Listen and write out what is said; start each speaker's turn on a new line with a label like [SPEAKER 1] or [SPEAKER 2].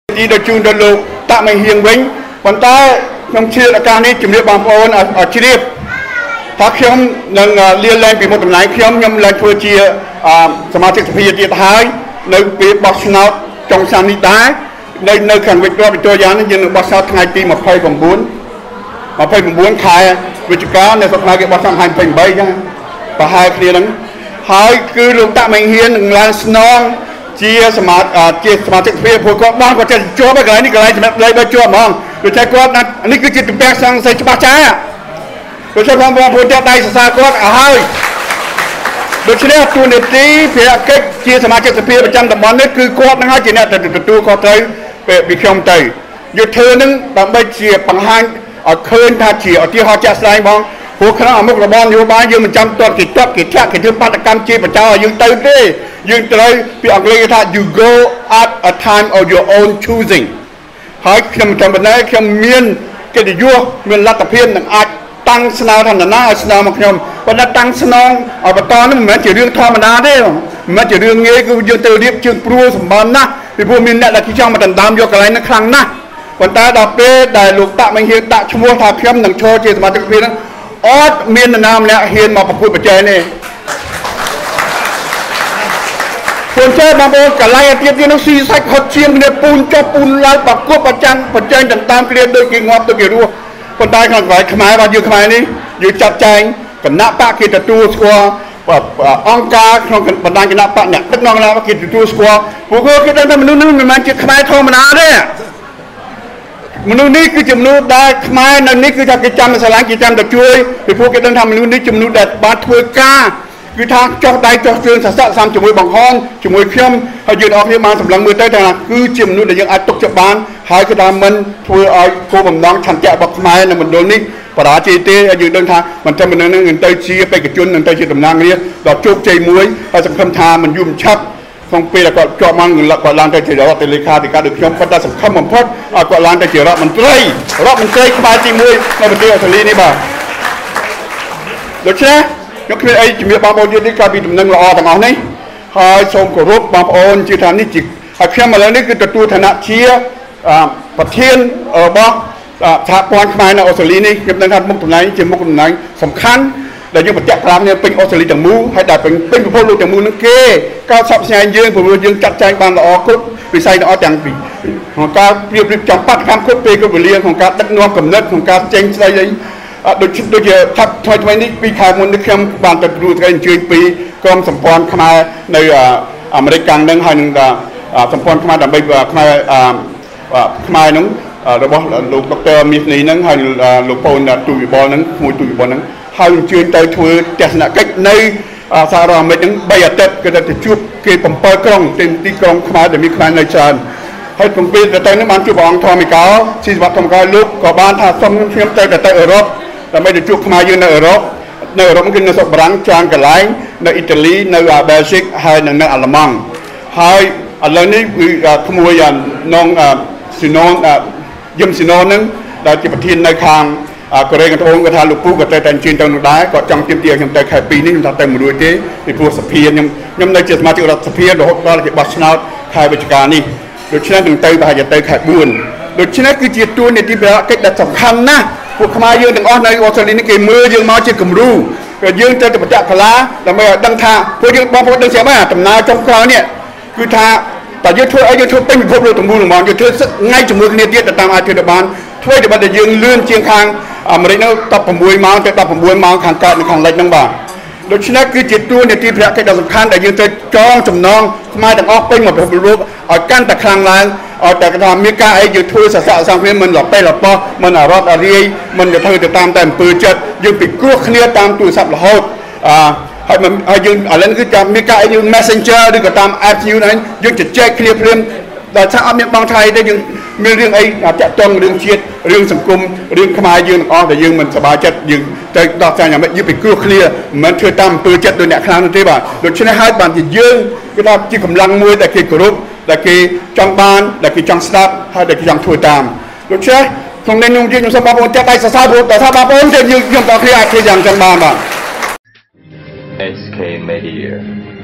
[SPEAKER 1] ទីដល់ជូនដល់លោកតាក់មិនហៀងវិញប៉ុន្តែខ្ញុំជឿឱកាសនេះជំរាបបងប្អូនឲ្យជ្រាបថាខ្ញុំនឹងលាលែងពីមុខតំណែងខ្ញុំឡើងធ្វើជាសមាជិកសភាទៀតហើយនៅពេលបោះឆ្នោតចុងឆ្នាំនេះដែរនៅខាងវិទ្យាវិទ្យានេះយើងនឹងបោះឆ្នោតថ្ងៃទី29ខែវិច្ឆិកានៅស្រុកខ្មែរគេបោះឆ្នាំ28ចឹងប្រហែលគ្នាហ្នឹងហើយគឺលោកតាក់មិនហ៊ាននឹងឡើងស្នងជាសមាជិកសភាព្រោះគាត់បានគាត់ចេះជាប់ហើយកន្លែងនេះកន្លែងសម្រាប់លេខបើជាប់ហ្មងដូចតែគាត់នេះគឺជាទំពាំងសង្ស័យច្បាស់ចាស់ដូចតែបងប្អូនទៀតដៃសរសើរគាត់ឲ្យហើយដូច្នេះទូនីតិភារកិច្ចជាសមាជិកសភាប្រចាំតំបន់នេះគឺគាត់នឹងឲ្យជាអ្នកទទួលខុសត្រូវពីខ្ញុំទៅយុទ្ធនឹងដើម្បីជាបង្ហាញឲ្យឃើញថាជាឧទាហរណ៍ជាក់ស្ដែងបងព្រោះក្នុងអមុខរបរនយោបាយយើងមិនចាំទាត់គេទាត់គេធាក់គេធ្វើបាតកម្មជាបច្ចោឲ្យយើងទៅទេយើងត្រូវពីអង់គ្លេសថា you go at a time of your own choosing ហើយខ្ញុំចាំប៉ុណ្ណេះខ្ញុំមានកិត្តិយសមានលទ្ធភាពនឹងអាចតាំងស្នើឋានណាឲ្យស្នើមកខ្ញុំប៉ុន្តែតាំងស្នងឲ្យបន្តនេះមិនមែនជារឿងធម្មតាទេមិនមែនជារឿងងាយគឺយើងទៅរៀបជើងព្រួលសម្បំណាស់ពីព្រោះមានអ្នកដែលចង់មកដណ្ដើមយកកន្លែងនេះខ្លាំងណាស់ប៉ុន្តែដល់ពេលដែលលោកតាក់មិនហ៊ានដាក់ឈ្មោះថាខ្ញុំនឹងឈរជាសមាជិកសភាហ្នឹងអត់មាននរណាម្នាក់ហ៊ានមកប្រកួតប្រជែងទេពួកចេះបងប្អូនកន្លែងទៀតនោះស៊ីសាច់ហត់ឈាមគ្នាពូនចុះពូនឡើងប្រកួតប្រជែងដណ្ដើមគ្នាដូចគេងាប់ដូចគេរស់ប៉ុន្តែក្នុងកន្លែងខ្មែររបស់យើងខ្មែរនេះយើងចាត់ចែងគណៈបកគេទទួលស្គាល់អង្គការក្នុងបណ្ដាញគណៈបកអ្នកដឹកនាំគណៈបកគេទទួលស្គាល់ពួកគេដឹងថាមនុស្សនេះមិនមែនជាខ្មែរធម្មតាទេមនុស្សនេះគឺជាមនុស្សដែលខ្មែរនៅនេះគឺថាគេចាំស្រឡាញ់គេចាំតែជួយពីព្រោះគេដឹងថាមនុស្សនេះជាមនុស្សដែលបានធ្វើការគឺថាចោះដៃចោះជើងសស័កសាំជាមួយបង្ហនជាមួយខ្ញុំហើយយើងអរគ្នាបានសម្លឹងមើលទៅថាគឺជាមនុស្សដែលយើងអាចទុកចិត្តបានហើយគឺថាមិនធ្វើឲ្យគោលបំណងឆន្ទៈរបស់ខ្មែរនៅមណ្ឌលនេះបរាជ័យទេហើយយើងដឹងថាមិនតែមនុស្សនឹងទៅជាបេក្ខជននឹងទៅជាតំណាងរាស្ត្រដល់ជោគជ័យមួយហើយសង្ឃឹមថាមិនយូរមិនឆាប់ក្នុងពេលដែលគាត់ជាប់មកគាត់ឡើងទៅជារដ្ឋលេខាធិការដូចខ្ញុំគាត់តែសង្ឃឹមបំផុតឲ្យគាត់ឡើងទៅជារដ្ឋមន្ត្រីខ្មែរទី1នៅប្រទេសអូស្ត្រាលីនេះបាទដូច្នេះខ្ញុំគ្មានអីជំរាបបងប្អូនទៀតកាលពីដំណឹងល្អទាំងអស់នេះហើយសូមគោរពបងប្អូនជាថានេះជាហើយខ្ញុំឥឡូវនេះគឺទទួលឋានៈជាប្រធានរបស់សហព័ន្ធខ្មែរនៅអូស្ត្រាលីនេះខ្ញុំដឹងថាមុខតំណែងជាមុខតំណែងសំខាន់ដែលយើងប្រតិកម្មគ្នាពេញអូស្ត្រាលីទាំងមូលហើយដែលពេញពិភពលោកទាំងមូលនឹងគេក៏សពស្ញាយយើងព្រោះយើងចាត់ចែងបានល្អគ្រប់វិស័យទាំងអស់ទាំងពីរក្នុងការរៀបចំបដកម្មគ្រប់ពេលគ្រប់វេលាក្នុងការដឹកនាំគំនិតក្នុងការចេញស្ដីដូចជាថាថ្មីនេះពីខែមុននេះខ្ញុំបានទៅទទួលថ្ងៃអញ្ជើញពីក្រុមសម្ព័ន្ធខ្មែរនៅអាមេរិកកាំងនឹងហើយនឹងសម្ព័ន្ធខ្មែរដើម្បីខ្មែរហ្នឹងរបស់លោកដុកទ័រមាសនេះហ្នឹងហើយលោកពូនទូវិបលហ្នឹងមួយទូវិបលហ្នឹងហើយអញ្ជើញទៅធ្វើទស្សនកិច្ចនៅសហរដ្ឋអាមេរិកហ្នឹង3អាទិត្យគឺទៅជួបគេ7ក្រុងទីក្រុងខ្មែរដែលមានខ្មែរនៅច្រើនហើយក្នុងពេលទៅនេះបានជួបព្រះអង្គធម្មកាលស៊ីសវត្តធម្មកាលលោកក៏បានថាសុំខ្ញុំទៅអឺរ៉ុបដើម្បីទៅជួបខ្មែរយើងនៅអឺរ៉ុបគឺនៅស្រុកបារាំងច្រើនកន្លែងនៅអ៊ីតាលីនៅបែលហ្សិកហើយនៅអាល្លឺម៉ង់ហើយឥឡូវនេះគឺក្មួយនងស៊ីណូនយឹមស៊ីណូនហ្នឹងដែលជាប្រធាននៅខាងកូរ៉េខាងត្បូងគាត់ថាលោកពូក៏ទៅតែអញ្ជើញទៅនោះដែរគាត់ចង់ទាមទារខ្ញុំទៅខែ2នេះខ្ញុំថាទៅមិនរួចទេពីព្រោះសភាខ្ញុំនៅជាសមាជិករដ្ឋសភារហូតដល់គេបោះឆ្នោតខែវិច្ឆិកានេះដូច្នេះនឹងទៅប្រហែលជាទៅខែ4ដូច្នេះគឺជាតួនាទីភារកិច្ចដែលសំខាន់ណាស់ពួកខ្មែរយើងទាំងអស់នៅអូស្ត្រាលីនេះគេមើលយើងមកជាគំរូក៏យើងទៅបច្ចៈកលាដើម្បីឲ្យដឹងថាពួកយើងបងប្អូនដឹងស្រាប់ហើយដំណើរចុងក្រោយនេះគឺថាតើយើងធ្វើអីយើងធ្វើពេញពិភពលោកទាំងមូលហ្មងយើងធ្វើថ្ងៃជាមួយគ្នាទៀតតាមអាចធ្វើបានធ្វើតែបើយើងលឿនជាងខាងអាមេរិកនោះ16ម៉ោងទៅ16ម៉ោងខាងកើតនិងខាងលិចហ្នឹងបាទដូច្នេះគឺជាតួនាទីភារកិច្ចដ៏សំខាន់ដែលយើងត្រូវចងចំណងខ្មែរទាំងអស់ពេញមកពិភពលោកឲ្យកាន់តែខ្លាំងឡើងឲ្យតែថាមានការអីយើងធ្វើសស័កសង្គ្រាមមិនលប៉េះលប៉ោះមិនអរត់អរាយមិនទៅធ្វើទៅតាមតែអំពើចិត្តយើងពិគ្រោះគ្នាតាមទូរស័ព្ទរហូតហើយយើងឥឡូវគឺចាំមានការអីយើង Messenger ឬក៏តាម app ហ្នឹងយើងជជែកគ្នាភ្លាមដល់ថាអត់មានបងថៃទេយើងមានរឿងអីតាក់ទងរឿងជាតិរឿងសង្គមរឿងខ្មែរយើងទាំងអស់ដែលយើងមិនសប្បាយចិត្តយើងទៅដោះស្រាយយ៉ាងម៉េចយើងពិគ្រោះគ្នាមិនមែនធ្វើតាមអំពើចិត្តដោយអ្នកខ្លាំងនោះទេបាទដូច្នេះហើយបានជាយើងគឺថាជាកម្លាំងមួយដែលគេគោរពដែលគេចង់បានដែលគេចង់ស្ដាប់ហើយដែលគេចង់ធ្វើតាមដូច្នេះក្នុងនេះខ្ញុំសូមបងប្អូនចាត់ដៃសរសើរព្រោះតែថាបងប្អូនយើងទាំងគ្នាអាចធ្វើយ៉ាងចឹងបានបាទ
[SPEAKER 2] SK Media